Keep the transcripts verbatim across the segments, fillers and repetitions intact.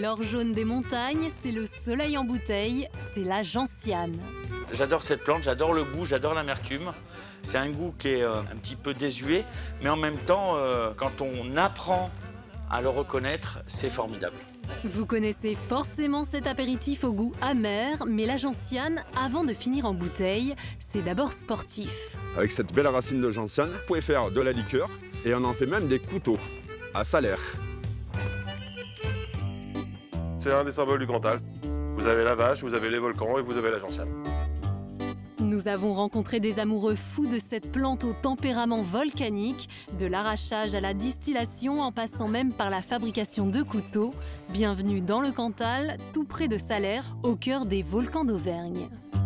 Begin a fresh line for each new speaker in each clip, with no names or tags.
L'or jaune des montagnes, c'est le soleil en bouteille, c'est la gentiane.
J'adore cette plante, j'adore le goût, j'adore l'amertume. C'est un goût qui est euh, un petit peu désuet, mais en même temps, euh, quand on apprend à le reconnaître, c'est formidable.
Vous connaissez forcément cet apéritif au goût amer, mais la gentiane, avant de finir en bouteille, c'est d'abord sportif.
Avec cette belle racine de gentiane, vous pouvez faire de la liqueur et on en fait même des couteaux à salaire.
C'est un des symboles du Cantal. Vous avez la vache, vous avez les volcans et vous avez la gentiane.
Nous avons rencontré des amoureux fous de cette plante au tempérament volcanique, de l'arrachage à la distillation en passant même par la fabrication de couteaux. Bienvenue dans le Cantal, tout près de Salers, au cœur des volcans d'Auvergne.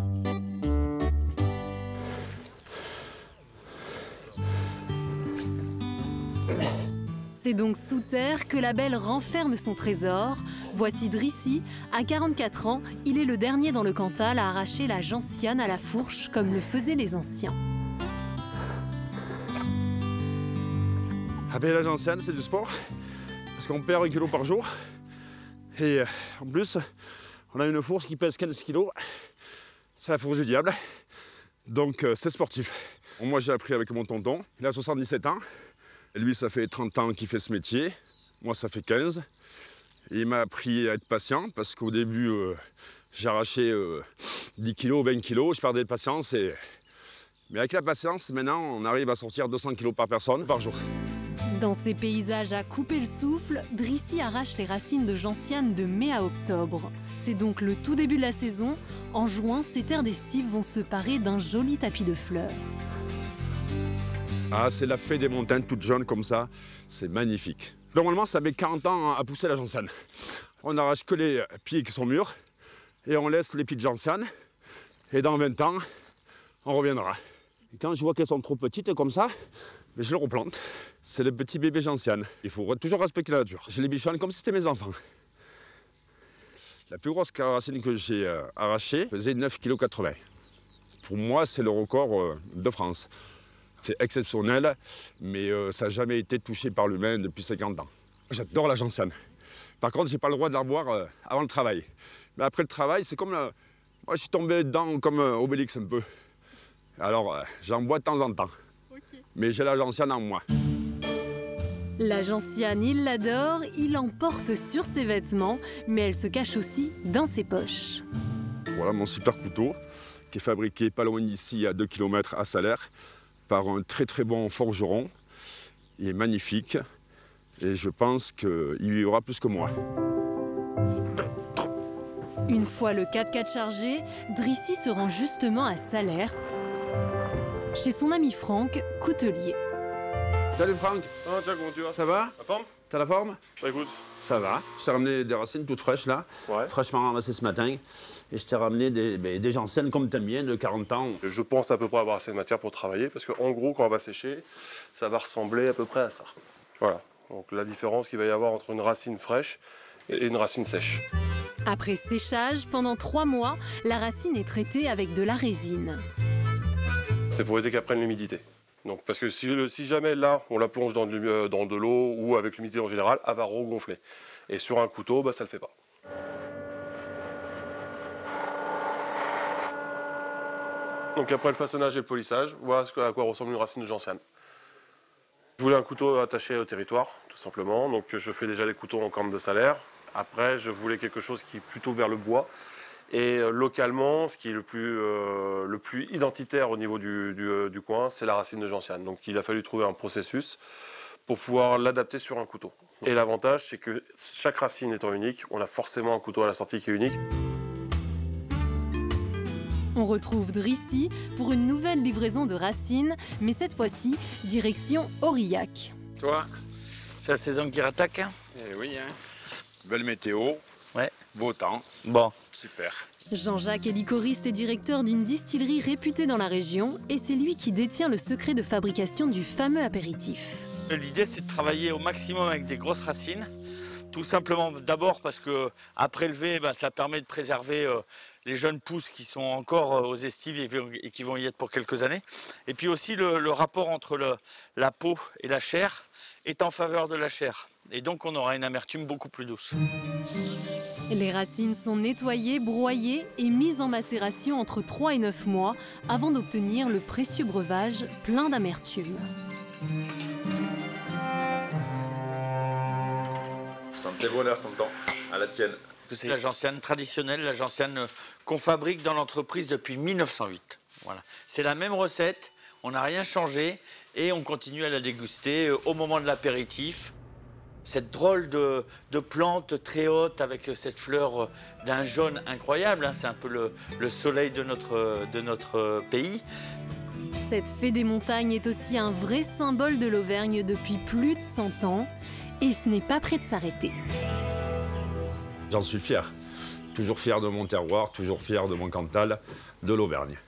C'est donc sous terre que la belle renferme son trésor. Voici Drissi, à quarante-quatre ans, il est le dernier dans le Cantal à arracher la gentiane à la fourche comme le faisaient les anciens.
Ah ben, la gentiane, c'est du sport, parce qu'on perd un kilo par jour. Et euh, en plus, on a une fourche qui pèse quinze kilos. C'est la fourche du diable, donc euh, c'est sportif. Bon, moi j'ai appris avec mon tonton, il a soixante-dix-sept ans. Et lui, ça fait trente ans qu'il fait ce métier. Moi, ça fait quinze. Et il m'a appris à être patient parce qu'au début, euh, j'arrachais euh, dix kilos, vingt kilos, je perdais de patience. Et... Mais avec la patience, maintenant, on arrive à sortir deux cents kilos par personne par jour.
Dans ces paysages à couper le souffle, Drissi arrache les racines de gentiane de mai à octobre. C'est donc le tout début de la saison. En juin, ces terres d'estive vont se parer d'un joli tapis de fleurs.
Ah, c'est la fée des montagnes, toute jaune comme ça. C'est magnifique. Normalement, ça met quarante ans à pousser la gentiane. On n'arrache que les pieds qui sont mûrs et on laisse les pieds de gentiane. Et dans vingt ans, on reviendra. Et quand je vois qu'elles sont trop petites comme ça, je les replante. C'est le petit bébé gentiane. Il faut toujours respecter la nature. Je les bichonne comme si c'était mes enfants. La plus grosse racine que j'ai arrachée faisait neuf virgule quatre-vingts kilos. Pour moi, c'est le record de France. C'est exceptionnel, mais euh, ça n'a jamais été touché par l'humain depuis cinquante ans. J'adore la gentiane. Par contre, je n'ai pas le droit de la boire euh, avant le travail. Mais après le travail, c'est comme... Euh, moi, je suis tombé dedans comme euh, Obélix un peu. Alors, euh, j'en bois de temps en temps. Okay. Mais j'ai la gentiane en moi.
La gentiane, il l'adore, il en porte sur ses vêtements, mais elle se cache aussi dans ses poches.
Voilà mon super couteau, qui est fabriqué pas loin d'ici, à deux kilomètres à Salers, par un très très bon forgeron. Il est magnifique et je pense qu'il vivra plus que moi.
Une fois le quatre-quatre chargé, Drissi se rend justement à Salers, chez son ami Franck, coutelier.
Salut Franck.
Ah tiens, comment tu vas?
Ça va?
La forme?
T'as la forme?
Bah écoute.
Ça va. Je t'ai ramené des racines toutes fraîches là,
ouais. Fraîchement
ramassées ce matin. Et je t'ai ramené des, ben, des gentianes comme t'aimes bien, de quarante ans.
Je pense à peu près avoir assez de matière pour travailler, parce qu'en gros, quand on va sécher, ça va ressembler à peu près à ça. Voilà. Donc la différence qu'il va y avoir entre une racine fraîche et une racine sèche.
Après séchage, pendant trois mois, la racine est traitée avec de la résine.
C'est pour éviter qu'elle prenne l'humidité. Donc, parce que si, si jamais là, on la plonge dans de, dans de l'eau ou avec l'humidité en général, elle va regonfler. Et sur un couteau, bah, ça ne le fait pas. Donc après le façonnage et le polissage, voilà à quoi ressemble une racine de gentiane. Je voulais un couteau attaché au territoire, tout simplement. Donc je fais déjà les couteaux en corne de Salers. Après, je voulais quelque chose qui est plutôt vers le bois. Et euh, localement, ce qui est le plus, euh, le plus identitaire au niveau du, du, euh, du coin, c'est la racine de gentiane. Donc il a fallu trouver un processus pour pouvoir l'adapter sur un couteau. Et l'avantage, c'est que chaque racine étant unique, on a forcément un couteau à la sortie qui est unique.
On retrouve Drissi pour une nouvelle livraison de racines, mais cette fois-ci, direction Aurillac.
Toi, c'est la saison qui rattaque?
Eh oui, hein. Belle météo,
ouais.
Beau temps.
Bon.
Super.
Jean-Jacques est liquoriste et directeur d'une distillerie réputée dans la région, et c'est lui qui détient le secret de fabrication du fameux apéritif.
L'idée, c'est de travailler au maximum avec des grosses racines. Tout simplement d'abord parce que à prélever, bah, ça permet de préserver euh, les jeunes pousses qui sont encore euh, aux estives et, et qui vont y être pour quelques années. Et puis aussi le, le rapport entre le, la peau et la chair est en faveur de la chair. et donc on aura une amertume beaucoup plus douce.
Les racines sont nettoyées, broyées et mises en macération entre trois et neuf mois avant d'obtenir le précieux breuvage plein d'amertume.
Santé bonheur, tonton, à la tienne.
C'est la gentiane traditionnelle, la gentiane qu'on fabrique dans l'entreprise depuis mille neuf cent huit. Voilà. C'est la même recette, on n'a rien changé et on continue à la déguster au moment de l'apéritif. Cette drôle de, de plante très haute avec cette fleur d'un jaune incroyable, hein, c'est un peu le, le soleil de notre, de notre pays.
Cette fée des montagnes est aussi un vrai symbole de l'Auvergne depuis plus de cent ans et ce n'est pas près de s'arrêter.
J'en suis fier. Toujours fier de mon terroir, toujours fier de mon Cantal, de l'Auvergne.